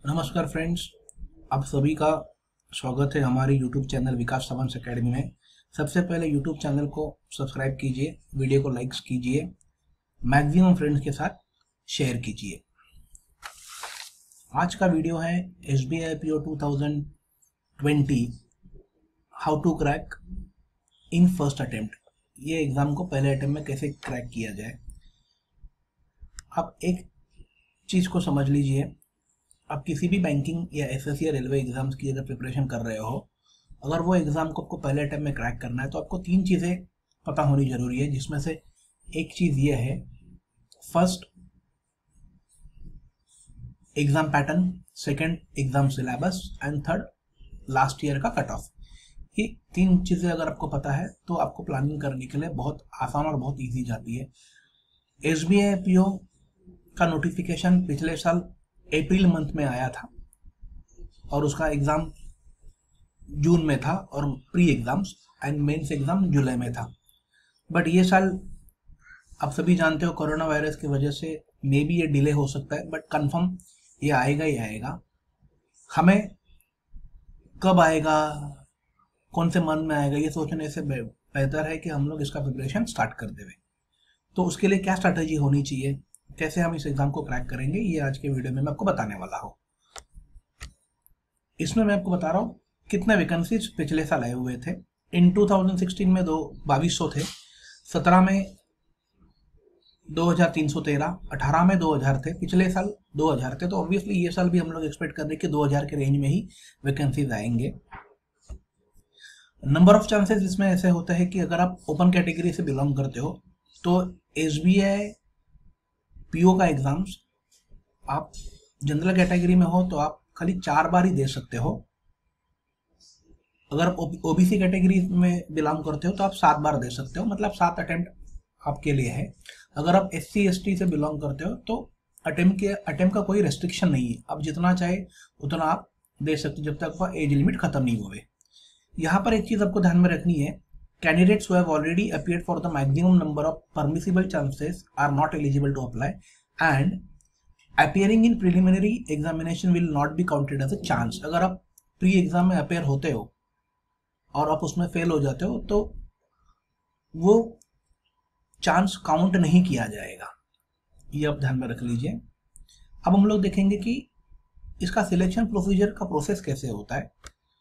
नमस्कार फ्रेंड्स, आप सभी का स्वागत है हमारे YouTube चैनल विकास सवांस एकेडमी में। सबसे पहले YouTube चैनल को सब्सक्राइब कीजिए, वीडियो को लाइक्स कीजिए, मैक्सिमम फ्रेंड्स के साथ शेयर कीजिए। आज का वीडियो है SBI PO 2020 how to crack in first attempt. ये एग्ज़ाम को पहले अटेम्प्ट में कैसे क्रैक किया जाए। आप एक चीज़ को समझ लीजिए, आप किसी भी बैंकिंग या एसएससी या रेलवे एग्जाम्स की अगर प्रिपरेशन कर रहे हो, अगर वो एग्ज़ाम को आपको पहले अटेम्प्ट में क्रैक करना है तो आपको तीन चीज़ें पता होनी ज़रूरी है, जिसमें से एक चीज़ ये है, first exam pattern, second exam syllabus and third last year का कट ऑफ। ये तीन चीज़ें अगर आपको पता है तो आपको प्लानिंग करने के लिए बहुत आसान और बहुत ईजी जाती है। SBI PO का नोटिफिकेशन पिछले साल अप्रैल मंथ में आया था और उसका एग्ज़ाम जून में था और pre exams and mains exam जुलाई में था। बट ये साल आप सभी जानते हो कोरोना वायरस की वजह से मे बी ये डिले हो सकता है, बट कंफर्म ये आएगा ही आएगा। हमें कब आएगा, कौन से मंथ में आएगा, ये सोचने से बेहतर है कि हम लोग इसका प्रिपरेशन स्टार्ट कर दें। तो उसके लिए क्या स्ट्रैटेजी होनी चाहिए, कैसे हम इस एग्ज़ाम को क्रैक करेंगे, ये आज के वीडियो में मैं आपको बताने वाला हूँ। इसमें मैं आपको बता रहा हूँ कितने वैकेंसीज पिछले साल आए हुए थे। इन 2016 में 2200 थे, 17 में 2313, 18 में 2000 थे, पिछले साल 2000 थे। तो ऑब्वियसली ये साल भी हम लोग एक्सपेक्ट कर रहे हैं कि 2000 के रेंज में ही वैकेंसीज आएंगे। नंबर ऑफ चांसेस इसमें ऐसे होता है कि अगर आप ओपन कैटेगरी से बिलोंग करते हो तो SBI PO का एग्जाम्स, आप जनरल कैटेगरी में हो तो आप खाली 4 बार ही दे सकते हो। अगर OBC कैटेगरी में बिलोंग करते हो तो आप 7 बार दे सकते हो, मतलब 7 अटेम्प्ट आपके लिए है। अगर आप SC ST से बिलोंग करते हो तो अटेम्प्ट का कोई रेस्ट्रिक्शन नहीं है, आप जितना चाहे उतना आप दे सकते हो जब तक आपका एज लिमिट खत्म नहीं हुए। यहाँ पर एक चीज़ आपको ध्यान में रखनी है, candidates who have already appeared for the maximum number of permissible chances are not eligible to apply, and appearing in preliminary examination will not be counted as a chance। अगर आप प्री एग्जाम में appear होते हो और आप उसमें fail हो जाते हो तो वो चांस काउंट नहीं किया जाएगा, ये आप ध्यान में रख लीजिए। अब हम लोग देखेंगे कि इसका सिलेक्शन प्रोसीजर का प्रोसेस कैसे होता है।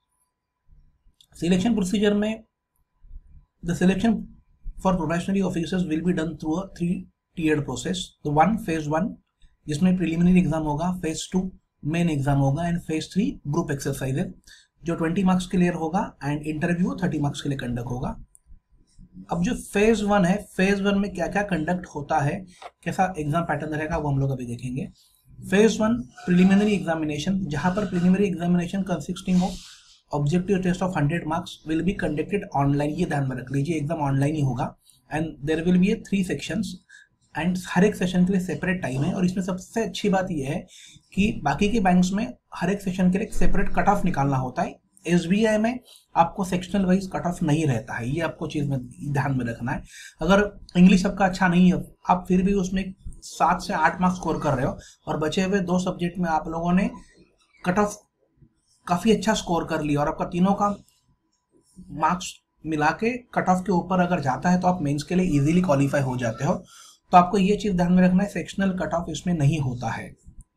सिलेक्शन प्रोसीजर में the selection for probationary officers will be done through a 3-tiered process। तो phase 1 जिसमें प्रिलिमिनरी एग्जाम होगा, phase 2 मेन एग्जाम होगा एंड phase 3 ग्रुप एक्सरसाइजेज जो 20 मार्क्स क्लियर होगा एंड इंटरव्यू 30 मार्क्स के लिए कंडक्ट होगा। अब जो phase 1 है, phase 1 में क्या क्या कंडक्ट होता है, कैसा एग्जाम पैटर्न रहेगा, वो हम लोग अभी देखेंगे। phase 1 प्रिलिमिनरी एग्जामिनेशन, जहां पर प्रिलिमिनरी एग्जामिनेशन कंसिस्टिंग हो objective test of 100 marks will be conducted online. ये ध्यान में रख लीजिए, एग्जाम ऑनलाइन ही होगा and there will be 3 sections and हर एक सेशन के लिए सेपरेट टाइम है। और इसमें सबसे अच्छी बात यह है कि बाकी के बैंक्स में हर एक सेशन के लिए एक सेपरेट कट ऑफ निकालना होता है, SBI में आपको सेक्शनल वाइज कट ऑफ नहीं रहता है। ये आपको चीज़ में ध्यान में रखना है। अगर इंग्लिश आपका अच्छा नहीं है, आप फिर भी उसमें 7 से 8 मार्क्स स्कोर कर रहे हो और बचे हुए 2 सब्जेक्ट में आप लोगों ने कट ऑफ काफ़ी अच्छा स्कोर कर लिया और आपका तीनों का मार्क्स मिला के कट ऑफ के ऊपर अगर जाता है तो आप मेंस के लिए इजीली क्वालिफाई हो जाते हो। तो आपको ये चीज़ ध्यान में रखना है, सेक्शनल कट ऑफ इसमें नहीं होता है।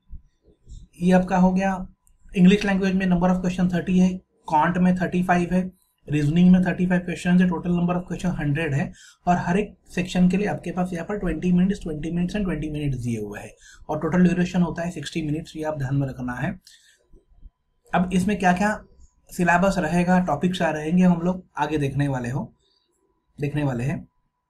ये आपका हो गया। इंग्लिश लैंग्वेज में नंबर ऑफ क्वेश्चन 30 है, कॉन्ट में 35 है, रीजनिंग में 35 क्वेश्चन है, टोटल नंबर ऑफ क्वेश्चन 100 है और हर एक सेक्शन के लिए आपके पास यहाँ पर 20 मिनट्स एंड 20 मिनट्स दिए हुए हैं और टोटल ड्यूरेशन होता है 60 मिनट्स। ये आप ध्यान में रखना है। अब इसमें क्या क्या सिलेबस रहेगा, टॉपिक्स आ रहेंगे, हम लोग आगे देखने वाले हैं।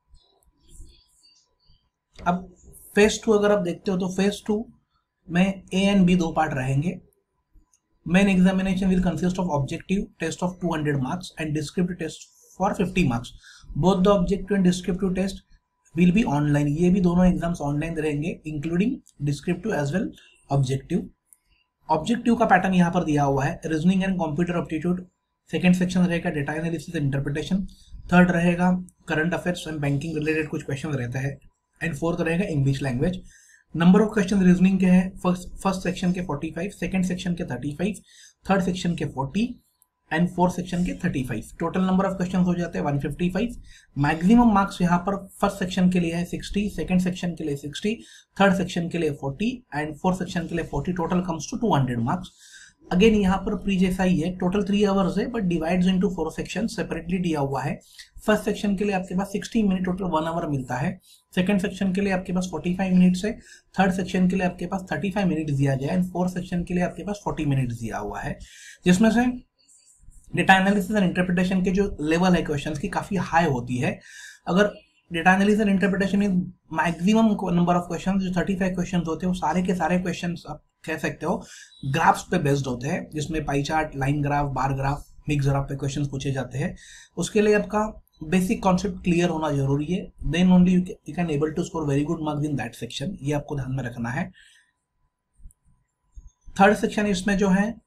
अब फेज 2 अगर आप देखते हो तो फेज 2 में A एंड B 2 पार्ट रहेंगे। Main examination will consist of objective test of 200 marks and descriptive test for 50 marks. Both the objective and descriptive test will be online. ये भी दोनों एग्जाम्स ऑनलाइन रहेंगे, including descriptive as well objective. Objective का pattern यहाँ पर दिया हुआ है, reasoning and computer aptitude. Second section रहेगा data analysis and interpretation. Third रहेगा current affairs and banking related कुछ क्वेश्चन रहते हैं एंड फोर्थ रहेगा English language. Number of question reasoning के हैं फर्स्ट सेक्शन के 45, सेकंड सेक्शन के 35, थर्ड सेक्शन के 40 एंड फोर्थ सेक्शन के 35। टोटल नंबर ऑफ क्वेश्चन हो जाते हैं 155। मैक्सिमम मार्क्स यहाँ पर फर्स्ट सेक्शन के लिए है 60, सेकंड सेक्शन के लिए 60, थर्ड सेक्शन के लिए 40 एंड फोर्थ सेक्शन के लिए 40। Total comes to 200 marks. Again यहाँ पर प्री जैसा ही है, टोटल 3 आवर्स है but divides into 4 section separately दिया हुआ है। फर्स्ट सेक्शन के लिए आपके पास 60 मिनट टोटल 1 आवर मिलता है, सेकंड सेक्शन के लिए आपके पास 45 मिनट्स है, थर्ड सेक्शन के लिए आपके पास 35 मिनट दिया गया है एंड फोर्थ सेक्शन के लिए आपके पास 40 मिनट दिया हुआ है, जिसमें से डेटा एनालिसिस एंड इंटरप्रिटेशन के जो लेवल है क्वेश्चंस की काफी हाई होती है। अगर डेटा एनालिसिस एंड इंटरप्रिटेशन में मैक्सिमम नंबर ऑफ क्वेश्चंस जो 35 क्वेश्चंस होते हैं वो सारे के सारे क्वेश्चंस आप कह सकते हो ग्राफ्स पे बेस्ड होते हैं, जिसमें pie chart, line graph, bar graph, mix graph पे क्वेश्चंस पूछे जाते हैं। उसके लिए आपका बेसिक कॉन्सेप्ट क्लियर होना जरूरी है, then only you can able to score very good marks in that section. ये आपको ध्यान में रखना है। थर्ड सेक्शन इसमें जो है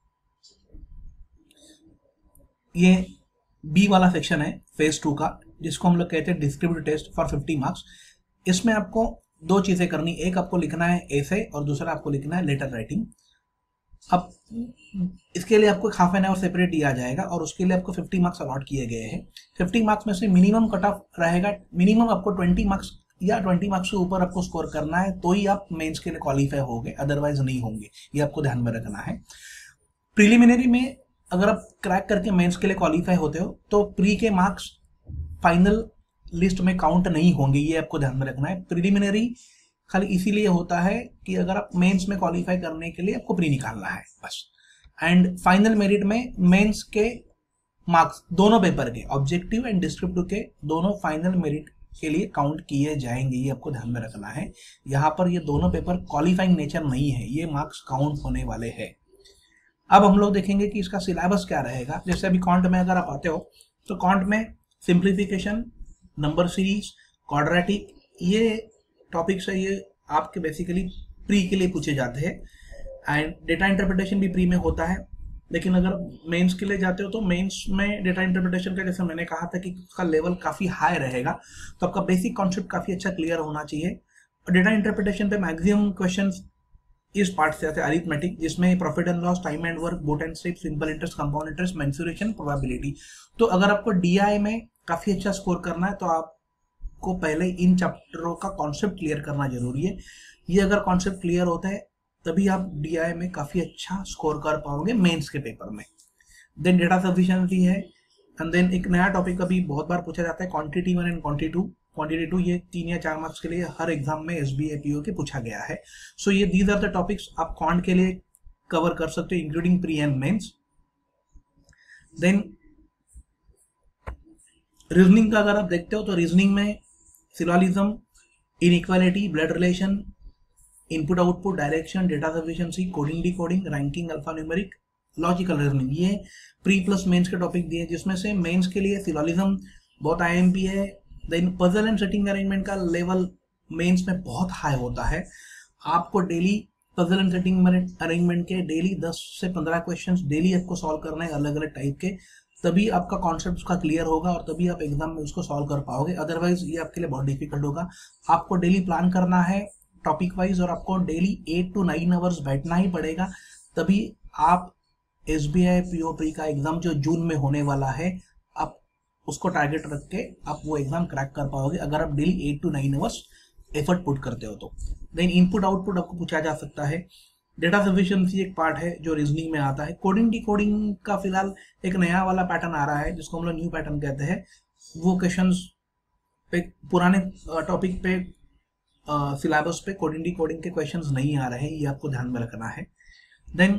ये बी वाला सेक्शन है फेज 2 का, जिसको हम लोग कहते हैं डिस्क्रिप्टिव टेस्ट फॉर 50 मार्क्स। इसमें आपको 2 चीजें करनी, एक आपको लिखना है एसे और दूसरा आपको लिखना है लेटर राइटिंग। अब इसके लिए आपको हाफ एन आवर सेपरेट दिया जाएगा और उसके लिए आपको 50 मार्क्स अलॉट किए गए हैं। 50 मार्क्स में से मिनिमम कट ऑफ रहेगा, मिनिमम आपको 20 मार्क्स या 20 मार्क्स से ऊपर आपको स्कोर करना है तो ही आप मेंस के लिए क्वालिफाई होंगे, अदरवाइज नहीं होंगे। ये आपको ध्यान में रखना है। प्रिलिमिनरी में अगर आप क्रैक करके मेंस के लिए क्वालिफाई होते हो तो प्री के मार्क्स फाइनल लिस्ट में काउंट नहीं होंगे, ये आपको ध्यान में रखना है। प्रिलिमिनरी खाली इसीलिए होता है कि अगर आप मेंस में क्वालिफाई करने के लिए आपको प्री निकालना है बस। एंड फाइनल मेरिट में मेंस के मार्क्स दोनों पेपर के, ऑब्जेक्टिव एंड डिस्क्रिप्टिव के दोनों फाइनल मेरिट के लिए काउंट किए जाएंगे, ये आपको ध्यान में रखना है। यहाँ पर ये दोनों पेपर क्वालिफाइंग नेचर नहीं है, ये मार्क्स काउंट होने वाले हैं। अब हम लोग देखेंगे कि इसका सिलेबस क्या रहेगा। जैसे अभी कॉन्ट में अगर आप आते हो तो कॉन्ट में सिंप्लीफिकेशन, नंबर सीरीज, क्वाड्रेटिक, ये टॉपिक्स है, ये आपके बेसिकली प्री के लिए पूछे जाते हैं। एंड डेटा इंटरप्रिटेशन भी प्री में होता है, लेकिन अगर मेंस के लिए जाते हो तो मेंस में डेटा इंटरप्रिटेशन का, जैसे मैंने कहा था कि उसका लेवल काफी हाई रहेगा, तो आपका बेसिक कॉन्सेप्ट काफी अच्छा क्लियर होना चाहिए। और डेटा इंटरप्रिटेशन पे मैक्सिमम क्वेश्चंस इस पार्ट से आते हैं, अरिथमेटिक, जिसमें profit and loss, time and work, boat and stream, simple interest, compound interest, mensuration, probability. तो अगर आपको डीआई में काफी अच्छा स्कोर करना है तो आपको पहले इन चैप्टरों का कॉन्सेप्ट क्लियर करना जरूरी है। ये अगर कॉन्सेप्ट क्लियर होता है तभी आप डीआई में काफी अच्छा स्कोर कर पाओगे मेंस के पेपर में। देन डेटा सफिशिएंसी है, एंड देन एक नया टॉपिक अभी बहुत बार पूछा जाता है क्वांटिटी 1 एंड क्वांटिटी 2, ये 3 या 4 मार्क्स के लिए हर एग्जाम में एसबीआई पीओ के पूछा गया है। सो ये दीज आर द टॉपिक्स आप क्वांट के लिए कवर कर सकते हो, including pre and mains. Then reasoning का अगर आप देखते हो तो रीजनिंग में syllogism, inequality, blood relation, input output, direction, data sufficiency, coding decoding, ranking, alpha numeric, logical reasoning, ये प्री प्लस मेंस के टॉपिक दिए, जिसमें से मेंस के लिए सिलोजिज्म बहुत आईएमपी है। Then puzzle and seating arrangement का लेवल मेंस में बहुत हाई होता है। आपको daily puzzle and seating arrangement के डेली 10 से 15 क्वेश्चंस डेली आपको सॉल्व करना है अलग अलग टाइप के, तभी आपका कॉन्सेप्ट उसका क्लियर होगा और तभी आप एग्जाम में उसको सॉल्व कर पाओगे, अदरवाइज ये आपके लिए बहुत डिफिकल्ट होगा। आपको डेली प्लान करना है टॉपिक वाइज और आपको डेली 8 to 9 आवर्स बैठना ही पड़ेगा, तभी आप एसबीआई पीओ प्री का एग्जाम जो जून में होने वाला है आप उसको टारगेट रख के आप वो एग्जाम क्रैक कर पाओगे, अगर आप daily 8 to 9 hours effort put करते हो तो। देन इनपुट आउटपुट आपको पूछा जा सकता है। डेटा सफिशिएंसी एक पार्ट है जो रीजनिंग में आता है। कोडिंग डिकोडिंग का फिलहाल एक नया वाला पैटर्न आ रहा है जिसको हम लोग न्यू पैटर्न कहते हैं। वो क्वेश्चंस पे पुराने टॉपिक पे सिलेबस पे कोडिंग डिकोडिंग के क्वेश्चंस नहीं आ रहे हैं, ये आपको ध्यान में रखना है। देन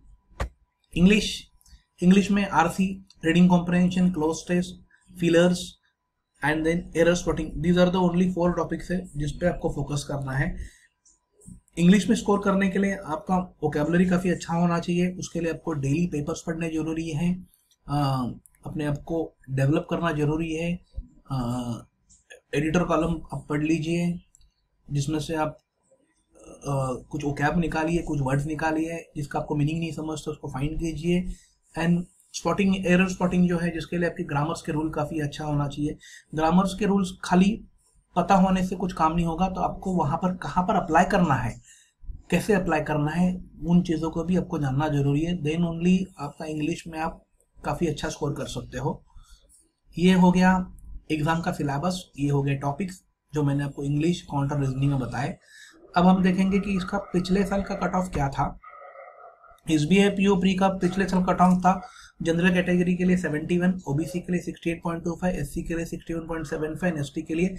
इंग्लिश में RC, reading comprehension, cloze test, fillers and then error spotting, these are the only 4 topics है जिस पे आपको फोकस करना है। इंग्लिश में स्कोर करने के लिए आपका वोकैबुलरी काफी अच्छा होना चाहिए, उसके लिए आपको डेली पेपर्स पढ़ने जरूरी है, अपने आप को डेवलप करना जरूरी है। एडिटर कॉलम आप पढ़ लीजिए जिसमें से आप कुछ वोकैब निकालिए, कुछ वर्ड्स निकालिए, जिसका आपको मीनिंग नहीं समझते उसको फाइंड कीजिए। एंड स्पॉटिंग, एरर स्पॉटिंग जो है जिसके लिए आपके ग्रामर्स के रूल काफी अच्छा होना चाहिए। ग्रामर्स के रूल्स खाली पता होने से कुछ काम नहीं होगा, तो आपको वहाँ पर कहाँ पर अप्लाई करना है, कैसे अप्लाई करना है, उन चीज़ों को भी आपको जानना जरूरी है। देन ओनली आपका इंग्लिश में आप काफ़ी अच्छा स्कोर कर सकते हो। ये हो गया एग्जाम का सिलेबस, ये हो गया टॉपिक्स जो मैंने आपको इंग्लिश, काउंटर, रीजनिंग में बताए। अब हम देखेंगे कि इसका पिछले साल का कट ऑफ क्या था। SBI PO प्री का पिछले साल कट ऑफ था जनरल कैटेगरी के लिए 71, ओबीसी के लिए 68.25, एससी के लिए 61.75, एसटी के लिए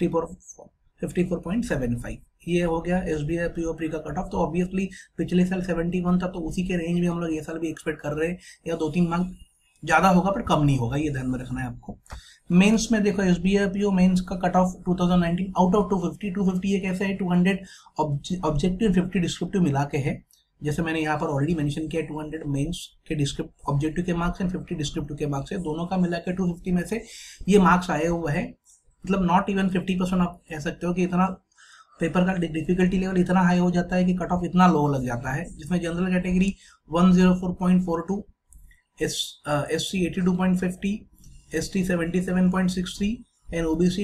54.75। ये हो गया SBI PO प्री का कट ऑफ। तो ऑब्वियसली पिछले साल 71 था, तो उसी के रेंज में हम लोग ये साल भी एक्सपेक्ट कर रहे हैं, या 2-3 मार्क ज़्यादा होगा पर कम नहीं होगा, ये ध्यान में रखना है आपको। मेंस में देखो SBI PO मेंस का कट ऑफ 2019 आउट ऑफ 250 ये कैसे है, 200 ऑब्जेक्टिव 50 डिस्क्रिप्टिव मिला के है। जैसे मैंने यहाँ पर ऑलरेडी मेंशन किया 200 मेंस के डिस्क्रिप्टिव ऑब्जेक्टिव के मार्क्स एंड 50 डिस्क्रिप्टिव के मार्क्स है, दोनों का मिला के 250 में से ये मार्क्स आए हुए हैं। मतलब नॉट इवन 50%, आप कह सकते हो कि इतना पेपर का डिफिकल्टी लेवल इतना हाई हो जाता है कि कट ऑफ इतना लो लग जाता है, जिसमें general category 104.42, SC 82.50, ST 77.63 and OBC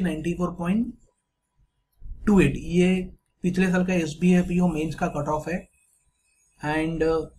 94.28। ये पिछले साल का SBI PO मेंस का कट ऑफ है। एंड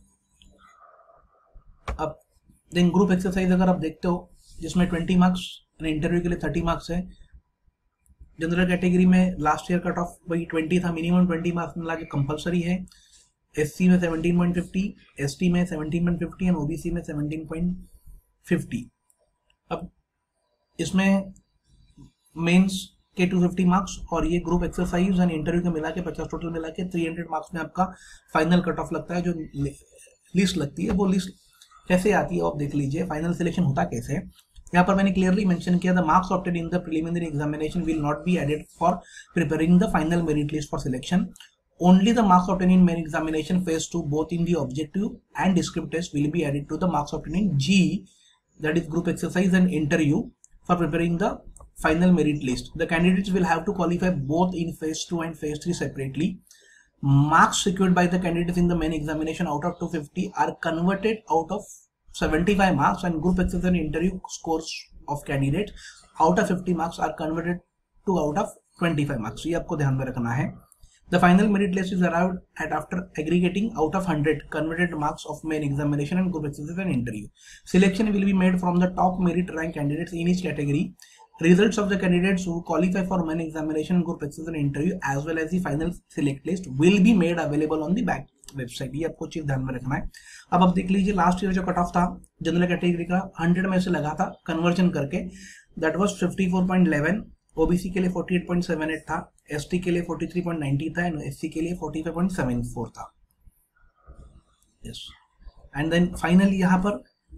अब देन ग्रुप एक्सरसाइज अगर आप देखते हो, जिसमें 20 मार्क्स, इंटरव्यू के लिए 30 मार्क्स है। जनरल कैटेगरी में लास्ट ईयर कट ऑफ वही 20 था, मिनिमम 20 मार्क्स मिला के कंपलसरी है। SC में 17.50, ST में 17.50 एंड OBC में 17.50। अब इसमें मेंस के 250 मार्क्स और ये ग्रुप एक्सरसाइज एंड इंटरव्यू के मिला के 50 टोटल मिला के 300 मार्क्स में आपका फाइनल कट ऑफ लगता है। जो लिस्ट लगती है वो लिस्ट कैसे आती है आप देख लीजिए, फाइनल सिलेक्शन होता कैसे है। यहाँ पर मैंने क्लियरली मेंशन किया, the marks obtained in the preliminary examination will not be added for preparing the final merit list for selection. Only the marks obtained in main examination phase 2 both in the objective and descriptive test will be added to the marks obtained in G, that is group exercise and interview, for preparing the final merit list. The candidates will have to qualify both in phase 2 and phase 3 separately. Marks secured by the candidates in the main examination out of 250 are converted out of 75 marks, and group exercise and interview scores of candidates out of 50 marks are converted to out of 25 marks. ये आपको ध्यान में रखना है। The final merit list is arrived at after aggregating out of 100 converted marks of main examination and group exercise and interview. Selection will be made from the top merit rank candidates in each category. Results of the candidates who qualify for main examination, group exercise and interview as well as the final select list will be made available on the back website. ये आपको चीज ध्यान में रखना है। अब आप देख लीजिए लास्ट ईयर जो कट ऑफ था जनरल कैटेगरी का 100 में से लगा था कन्वर्जन करके, दैट वाज 54.11, OBC के लिए 48.78 था, ST के लिए 43.90 था एंड SC के लिए 45.74 था। यस, एंड देन फाइनली यहाँ पर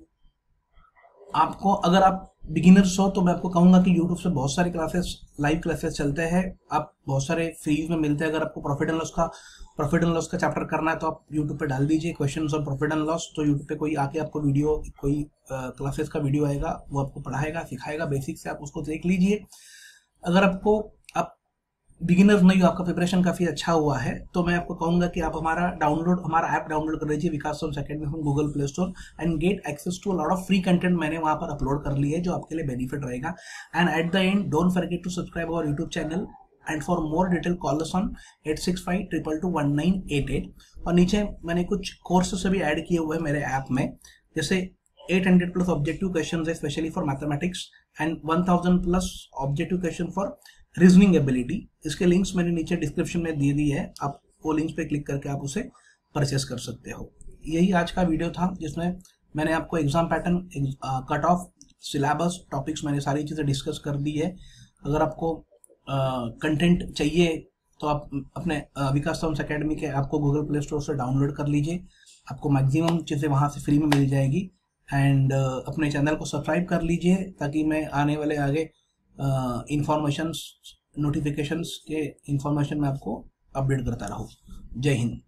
आपको, अगर आप बिगिनर्स हो तो मैं आपको कहूंगा कि YouTube से बहुत सारे क्लासेस, लाइव क्लासेस चलते हैं, आप बहुत सारे फ्री में मिलते हैं। अगर आपको प्रॉफिट एंड लॉस का चैप्टर करना है तो आप YouTube पे डाल दीजिए questions on profit and loss, तो YouTube पे कोई आके आपको वीडियो, कोई क्लासेस का वीडियो आएगा, वो आपको पढ़ाएगा, सिखाएगा बेसिक से, आप उसको देख लीजिए। अगर आपको आप बिगिनर्स नहीं हो, आपका प्रिपरेशन काफी अच्छा हुआ है, तो मैं आपको कहूंगा कि आप हमारा ऐप डाउनलोड कर लीजिए Vikas Academy from Google Play Store and get access to a lot of free content मैंने वहां पर अपलोड कर लिया है जो आपके लिए बेनिफिट रहेगा। And at the end don't forget to subscribe our YouTube channel and for more detail call us on 8652221988। और नीचे मैंने कुछ कोर्सेस भी ऐड किए हुए हैं मेरे ऐप में, जैसे 800 प्लस ऑब्जेक्टिव क्वेश्चन है specially for mathematics and 1000 plus objective question for reasoning ability. इसके लिंक्स मैंने नीचे डिस्क्रिप्शन में दे दी है, आप वो लिंक्स पे क्लिक करके आप उसे परचेस कर सकते हो। यही आज का वीडियो था जिसमें मैंने आपको exam pattern, cut off, syllabus, topics, मैंने सारी चीज़ें डिस्कस कर दी है। अगर आपको कंटेंट चाहिए तो आप अपने विकास अकेडमी के ऐप को गूगल प्ले स्टोर से डाउनलोड कर लीजिए, आपको मैक्सिमम चीज़ें वहाँ से फ्री में मिल जाएगी। एंड अपने चैनल को सब्सक्राइब कर लीजिए ताकि मैं आने वाले आगे इंफॉर्मेशंस, नोटिफिकेशंस के इंफॉर्मेशन में आपको अपडेट करता रहूँ। जय हिंद।